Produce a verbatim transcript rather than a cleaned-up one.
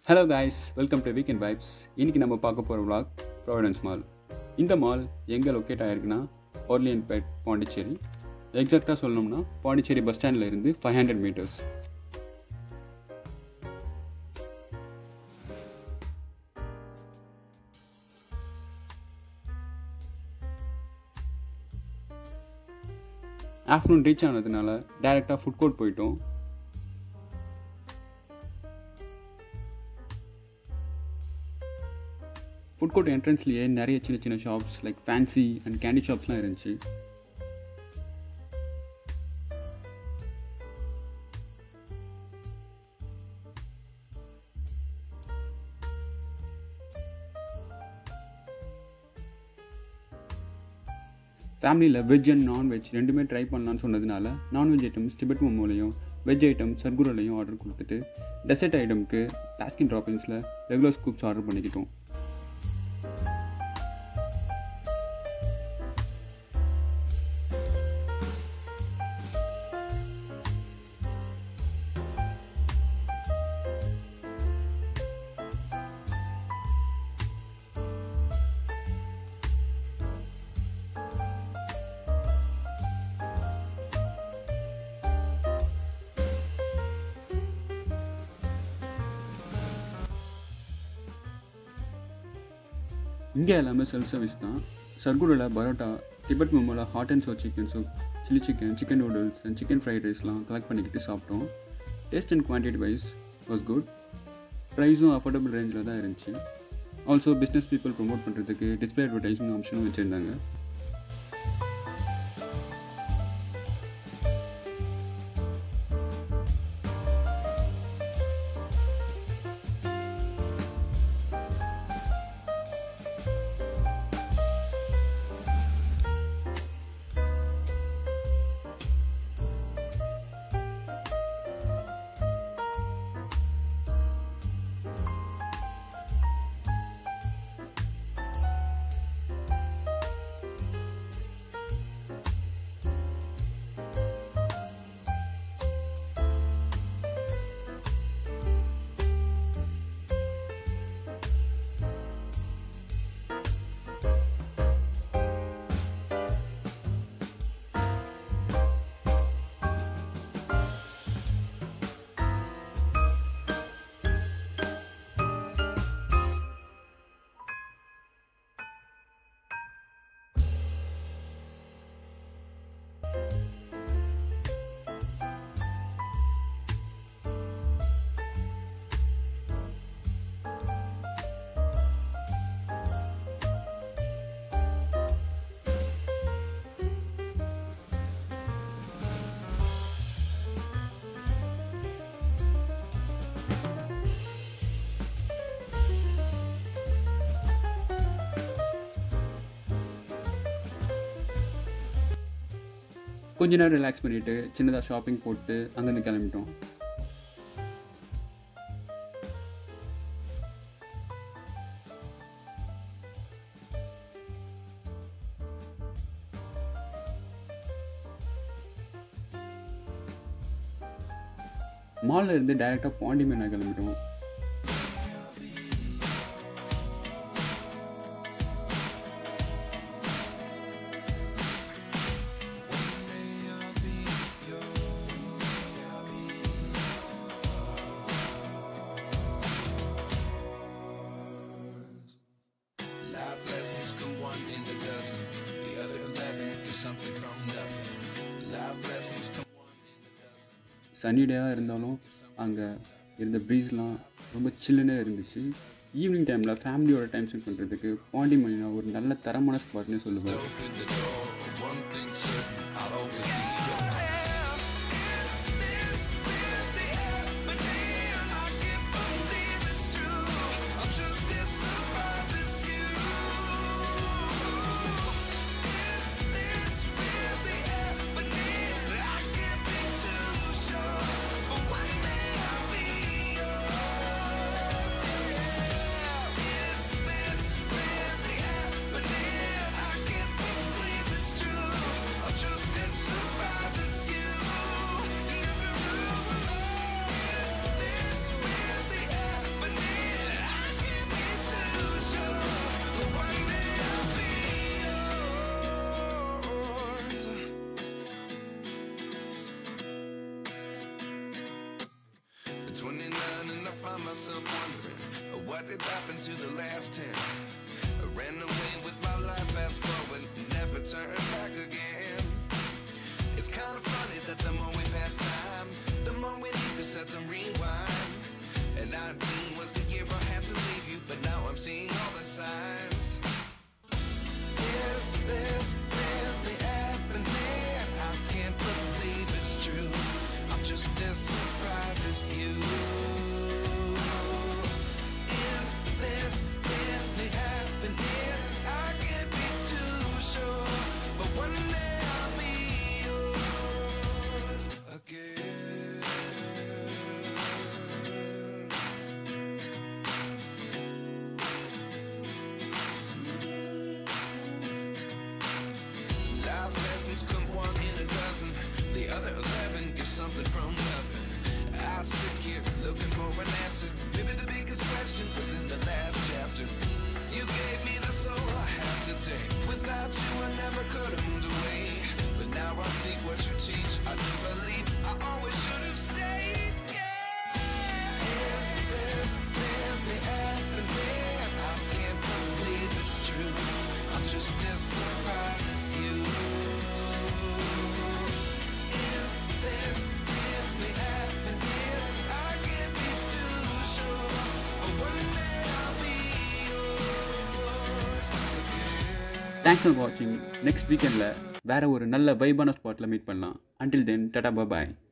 Hello guys, welcome to weekend vibes. இன்றைக்கி நம்ம பார்க்க போகிற vlog ப்ராவிடன்ஸ் மால். இந்த மால் எங்கே லொக்கேட் ஆகிருக்குன்னா ஓர்லியன்பேட், பாண்டிச்சேரி. எக்ஸாக்டாக சொல்லணும்னா பாண்டிச்சேரி பஸ் ஸ்டாண்டில் இருந்து five hundred metres. Afternoon reach ஆனதுனால டைரெக்டாக ஃபுட் கோர்ட் போயிட்டோம். ஃபுட் கோர்ட் என்ட்ரன்ஸ்லேயே நிறைய சின்ன சின்ன shops like fancy and candy ஷாப்ஸ்லாம் இருந்துச்சு. ஃபேமிலியில் வெஜ் அண்ட் நான்வெஜ் ரெண்டுமே ட்ரை பண்ணலான்னு சொன்னதுனால நான்வெஜ் ஐட்டம்ஸ் டிபெட் மோமோலையும், வெஜ் ஐட்டம் சர்க்குரோலையும் ஆர்டர் கொடுத்துட்டு டெசர்ட் ஐட்டம்க்கு பாஸ்கின் ட்ராப்பிங்ஸில் ரெகுலர் ஸ்கூப்ஸ் ஆர்டர் பண்ணிக்கிட்டோம். இங்கே எல்லாமே செல்ஃப் சர்வீஸ் தான். சர்க்குரோவில் பரோட்டா, டிபெட் மோமோவில் hot and sour chicken soup, chilli chicken, chicken noodles and chicken fried ரைஸ்லாம் கலெக்ட் பண்ணிக்கிட்டு சாப்பிட்டோம். Taste and quantity wise was good. ப்ரைஸும் அஃபோர்டபுள் ரேஞ்சில் தான் இருந்துச்சு. ஆல்சோ பிஸ்னஸ் பீப்புள் ப்ரொமோட் பண்ணுறதுக்கு டிஸ்பிளே அட்வர்டைஸிங் ஆப்ஷனும் வச்சுருந்தாங்க. கொஞ்ச நேரம் ரிலாக்ஸ் பண்ணிவிட்டு சின்னதாக ஷாப்பிங் போட்டு அங்கேருந்து கிளம்பிட்டோம். மாலில் இருந்து டைரெக்டாக பாண்டிமேனா கிளம்பிட்டோம். சனி டேவாக இருந்தாலும் அங்கே இருந்த ப்ரீஸ்லாம் ரொம்ப சில்லுன்னே இருந்துச்சு. ஈவினிங் டைமில் ஃபேமிலியோட டைம் ஸ்பெண்ட் பண்ணுறதுக்கு பாண்டிமேனா ஒரு நல்ல தரமான ஸ்பாட்னே சொல்லுவேன். find myself wondering, uh, what did happen to the last ten? I ran away with my life, fast forward, never turn back again. It's kind of funny that the more we pass time, the more we need to set them rewind. And nineteen was the year I had to leave you, but now I'm seeing all the signs. Is this really happening? I can't believe it's true. I'm just as surprised as you. Is this really happening? I can't be too sure, but one day I'll be yours again. Life lessons come one in a dozen. The other eleven get something from nothing. I sit here looking for an answer. Maybe the biggest question was in the last chapter. You gave me the soul I have today. Without you I never could have moved away. But now I see what you teach. I do believe I always should have stayed. Yeah. Is this really happening? I can't believe it's true. I'm just as surprised as you. Is this really happening? I can't be too sure, but one day I'll be yours again. Thanks for வாட்சிங். Next வீக்கெண்டில் வேறு ஒரு நல்ல வைபான ஸ்பாட்டில் meet பண்ணலாம். Until then tata பாய்.